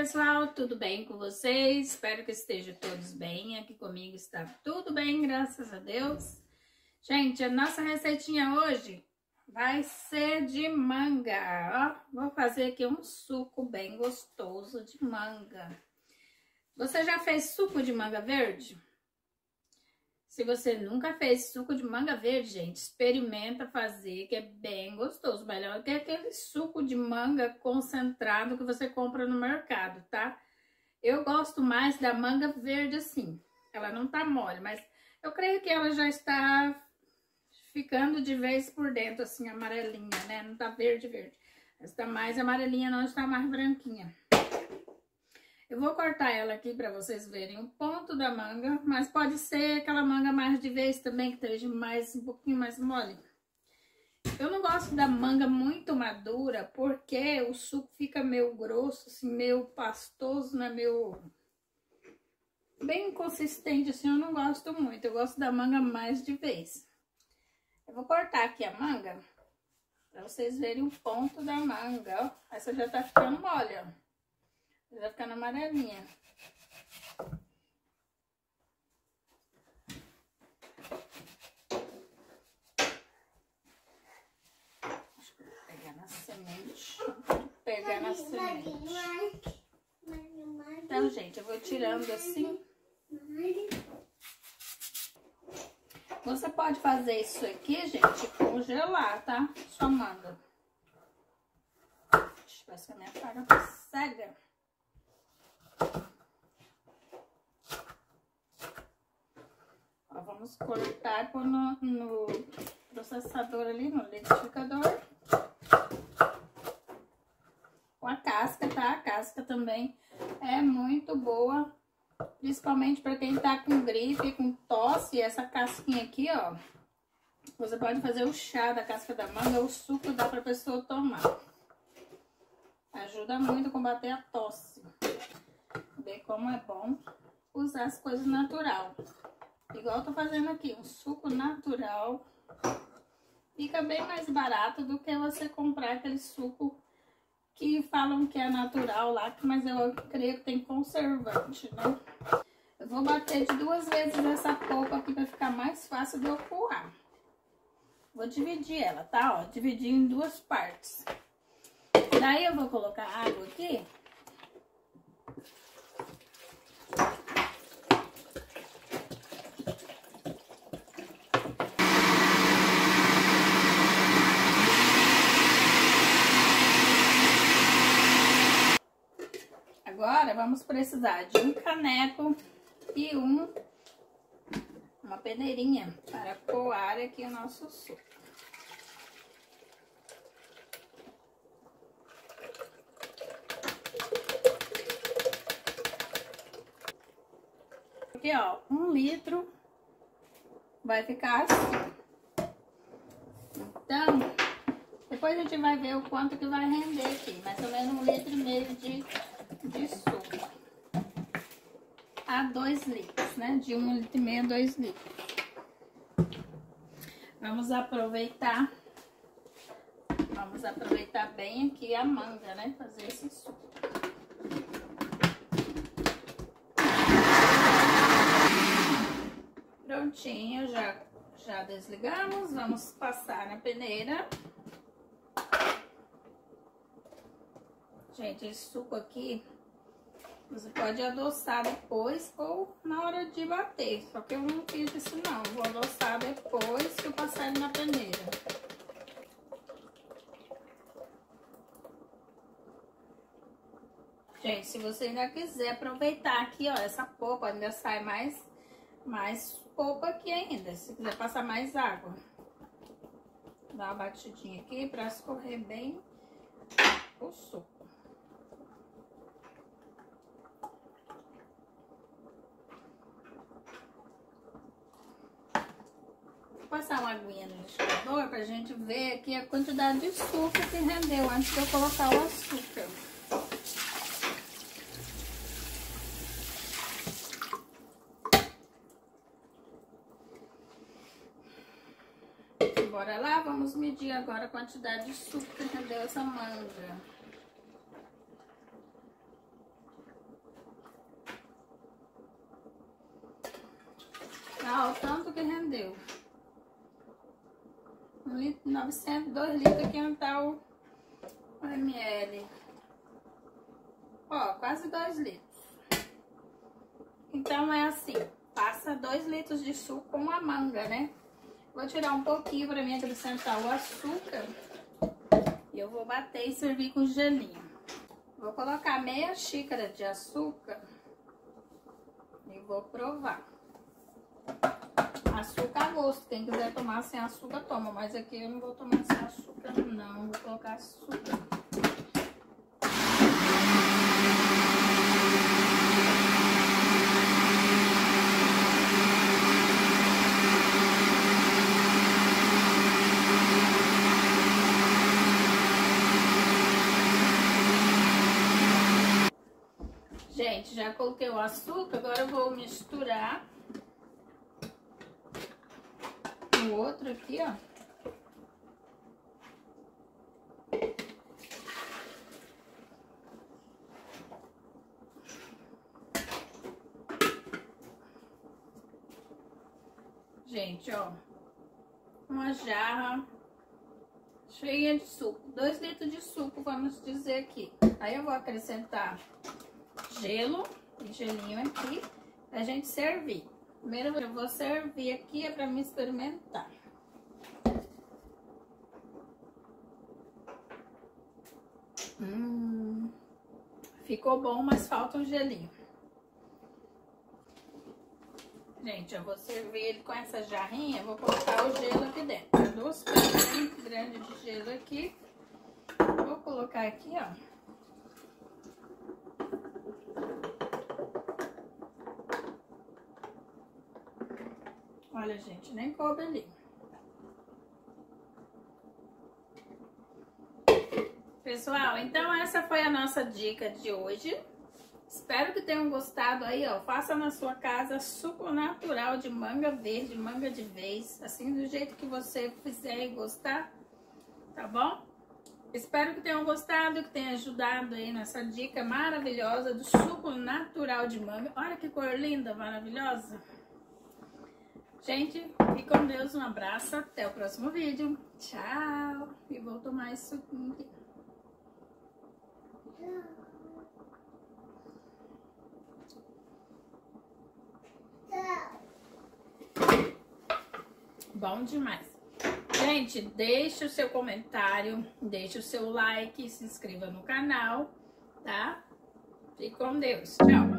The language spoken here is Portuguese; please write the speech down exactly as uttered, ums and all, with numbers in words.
pessoal, tudo bem com vocês? Espero que estejam todos bem. Aqui comigo está tudo bem, graças a Deus. Gente, a nossa receitinha hoje vai ser de manga. Ó, vou fazer aqui um suco bem gostoso de manga. Você já fez suco de manga verde? Se você nunca fez suco de manga verde, gente, experimenta fazer, que é bem gostoso. Melhor que aquele suco de manga concentrado que você compra no mercado, tá? Eu gosto mais da manga verde assim. Ela não tá mole, mas eu creio que ela já está ficando de vez por dentro, assim, amarelinha, né? Não tá verde, verde. Essa tá mais amarelinha, não está mais branquinha. Eu vou cortar ela aqui para vocês verem o ponto da manga, mas pode ser aquela manga mais de vez também, que esteja mais, um pouquinho mais mole. Eu não gosto da manga muito madura, porque o suco fica meio grosso, assim, meio pastoso, né, meio bem consistente, assim, eu não gosto muito. Eu gosto da manga mais de vez. Eu vou cortar aqui a manga, para vocês verem o ponto da manga, ó. Essa já tá ficando mole, ó. Vai ficar na amarelinha. Deixa eu pegar na semente. Vou pegar na semente. Então, gente, eu vou tirando assim. Você pode fazer isso aqui, gente, congelar, tá? Só manga. Deixa eu ver se a minha faca tá cega. Ó, vamos cortar por no, no processador ali, no liquidificador. Com a casca, tá? A casca também é muito boa, principalmente para quem tá com gripe, com tosse. Essa casquinha aqui, ó, você pode fazer o chá da casca da manga, o suco dá pra pessoa tomar. Ajuda muito a combater a tosse. Ver como é bom usar as coisas natural. Igual eu tô fazendo aqui, um suco natural. Fica bem mais barato do que você comprar aquele suco que falam que é natural lá, mas eu creio que tem conservante, né? Eu vou bater de duas vezes essa polpa aqui pra ficar mais fácil de eu coar. Vou dividir ela, tá? Ó, dividir em duas partes. Daí eu vou colocar água aqui. Agora vamos precisar de um caneco e um, uma peneirinha para coar aqui o nosso suco. Aqui, ó, um litro vai ficar assim. Então, depois a gente vai ver o quanto que vai render aqui. Mais ou menos um litro e meio de, de suco. A dois litros, né? De um litro e meio a dois litros. Vamos aproveitar. Vamos aproveitar bem aqui a manga, né? Fazer esse suco. Prontinho, já, já desligamos. Vamos passar na peneira. Gente, esse suco aqui, você pode adoçar depois ou na hora de bater. Só que eu não fiz isso não, vou adoçar depois que eu passar ele na peneira. Gente, se você ainda quiser aproveitar aqui, ó, essa polpa ainda sai mais, mais polpa aqui ainda. Se quiser passar mais água, dá uma batidinha aqui pra escorrer bem o suco. Vou passar uma aguinha no liquidificador pra gente ver aqui a quantidade de suco que rendeu antes de eu colocar o açúcar. Bora lá, vamos medir agora a quantidade de suco que rendeu essa manga. Ah, o tanto que rendeu. Um litro, novecentos, dois litros aqui onde tá o ml. Ó, quase dois litros. Então é assim, passa dois litros de suco com a manga, né? Vou tirar um pouquinho para mim acrescentar o açúcar. E eu vou bater e servir com gelinho. Vou colocar meia xícara de açúcar. E vou provar. Açúcar a gosto. Quem quiser tomar sem açúcar, toma. Mas aqui eu não vou tomar sem açúcar, não. Vou colocar açúcar. Gente, já coloquei o açúcar, agora eu vou misturar o outro aqui, ó. Gente, ó, uma jarra cheia de suco, dois litros de suco, vamos dizer aqui. Aí eu vou acrescentar gelo, e gelinho aqui, pra gente servir. Primeiro eu vou servir aqui, é pra me experimentar. Hum, ficou bom, mas falta um gelinho. Gente, eu vou servir ele com essa jarrinha, vou colocar o gelo aqui dentro. Duas pedras grandes de gelo aqui. Vou colocar aqui, ó. Olha, gente, nem coube ali. Pessoal, então essa foi a nossa dica de hoje. Espero que tenham gostado aí, ó. Faça na sua casa suco natural de manga verde, manga de vez. Assim, do jeito que você fizer e gostar, tá bom? Espero que tenham gostado, que tenha ajudado aí nessa dica maravilhosa do suco natural de manga. Olha que cor linda, maravilhosa. Gente, fique com Deus, um abraço, até o próximo vídeo. Tchau! E vou tomar esse suquinho aqui. Bom demais. Gente, deixe o seu comentário, deixe o seu like, se inscreva no canal, tá? Fique com Deus. Tchau!